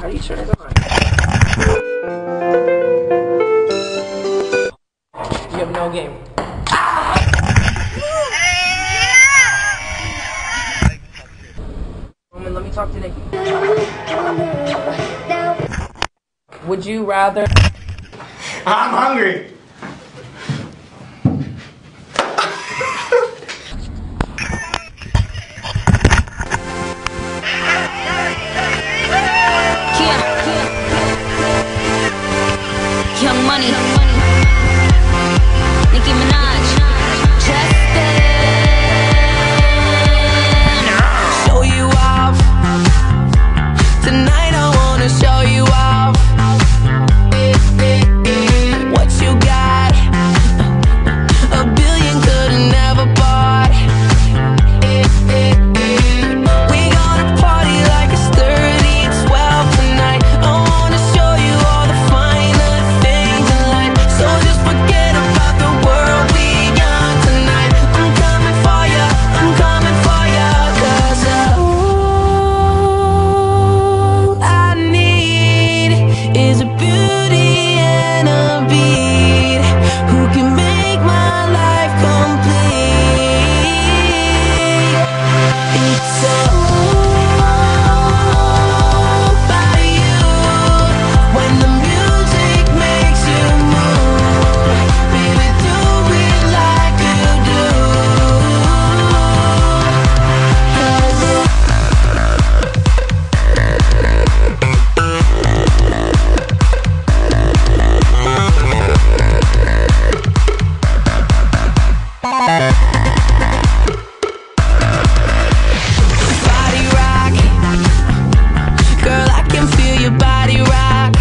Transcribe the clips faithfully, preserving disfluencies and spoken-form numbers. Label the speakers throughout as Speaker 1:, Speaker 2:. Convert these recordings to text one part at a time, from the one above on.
Speaker 1: How do you turn it on? You have no game. Roman, let me talk to Nikki. Would you rather...
Speaker 2: I'm hungry.
Speaker 3: Young Money, Nicki Minaj, Justin. Show you off tonight. I wanna show you off what you got. A billion could've never bought. We gonna party like it's thirty twelve tonight. I wanna show you all the finer things in life. So just forget about the world we got tonight. I'm coming for ya, I'm coming for ya. Cause all I need is a beauty and a beat who can make my life complete. It's all about you. When the music makes you move, baby, do it like you do. 'Cause body rock, girl, I can feel your body rock.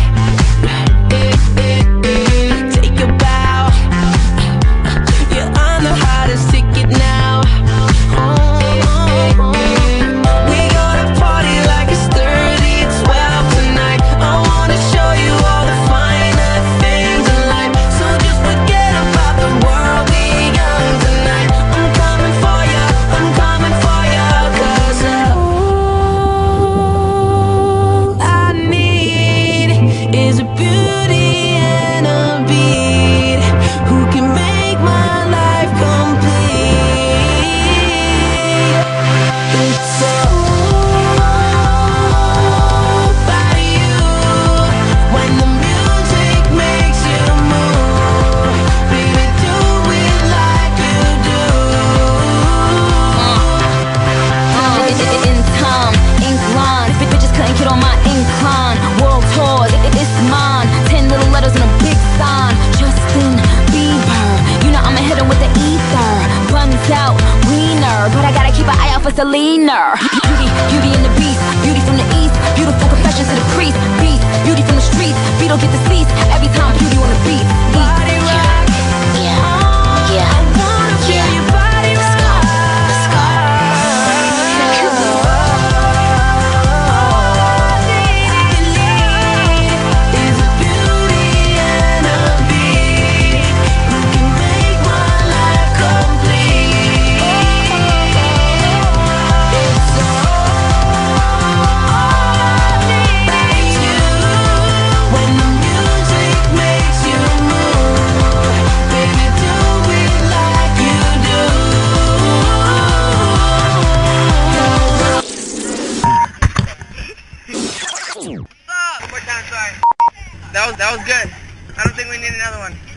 Speaker 3: Take a bow, you're on the hottest ticket now. We gonna party like it's thirty twelve tonight. I wanna show you all the finer things in life. So just forget about the world we got tonight. I'm coming for ya, I'm coming for ya. 'Cause all I need is a beauty and a beat who can make my life complete. It's all about you. When the music makes you move, baby, do it like you do. In time, ink line, bitches couldn't get on my incline. World tours, it's mine. Ten little letters and a big sign. Justin Bieber, you know I'ma hit him with the ether. Buns out, wiener, but I gotta keep an eye out for Selena. Beauty, beauty and the beast, beauty from the east, beautiful confessions to the priest. Beast, beauty from the streets, beat don't get deceased. Every time beauty on the beat. Body rock, yeah, yeah, I wanna feel your body rock. Let's go, is a beauty and a beat who can make my life complete. It's all about you. When the music makes you move, baby, do it like you do.
Speaker 2: One more time, sorry. That was that was good. I don't think we need another one.